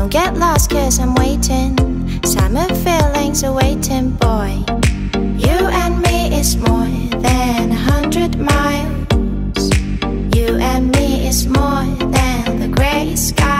Don't get lost cause I'm waiting. Summer feelings are waiting, boy. You and me is more than 100 miles. You and me is more than the gray sky.